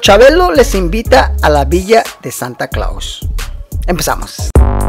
Chabelo les invita a la villa de Santa Claus. Empezamos.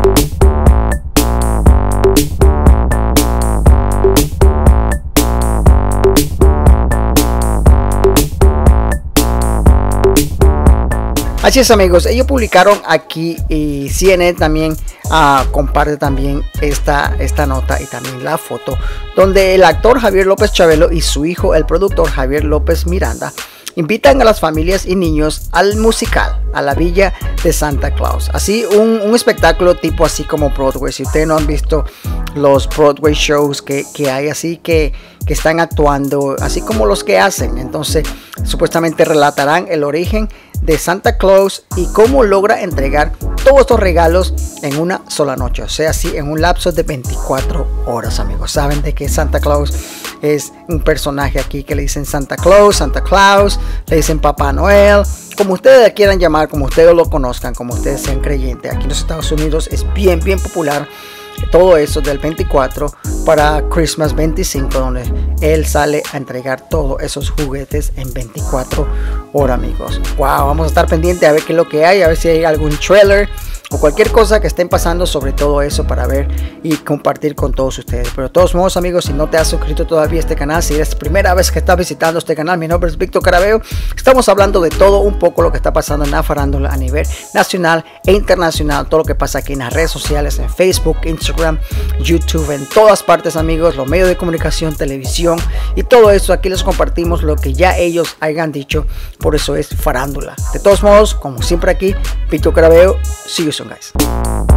Así es, amigos, ellos publicaron aquí y CNN también comparte también esta nota y también la foto donde el actor Javier López Chabelo y su hijo, el productor Javier López Miranda, invitan a las familias y niños al musical, a la villa de Santa Claus. Así un espectáculo tipo así como Broadway. Si ustedes no han visto los Broadway shows que hay así que están actuando, así como los que hacen. Entonces supuestamente relatarán el origen de Santa Claus y cómo logra entregar todos estos regalos en una sola noche, o sea, así en un lapso de 24 horas, amigos. Saben de que Santa Claus es un personaje aquí que le dicen Santa Claus, le dicen Papá Noel, como ustedes quieran llamar, como ustedes lo conozcan, como ustedes sean creyentes. Aquí en los Estados Unidos es bien popular todo eso del 24 para Christmas 25, donde él sale a entregar todos esos juguetes en 24 horas, amigos. Wow, vamos a estar pendientes a ver qué es lo que hay, a ver si hay algún trailer o cualquier cosa que estén pasando sobre todo eso para ver y compartir con todos ustedes. Pero de todos modos, amigos, si no te has suscrito todavía a este canal, si es la primera vez que estás visitando este canal, mi nombre es Víctor Carabeo. Estamos hablando de todo un poco lo que está pasando en la farándula a nivel nacional e internacional, todo lo que pasa aquí en las redes sociales, en Facebook, Instagram, YouTube, en todas partes, amigos, los medios de comunicación, televisión y todo eso. Aquí les compartimos lo que ya ellos hayan dicho, por eso es farándula. De todos modos, como siempre aquí, Víctor Carabeo. See you soon, guys.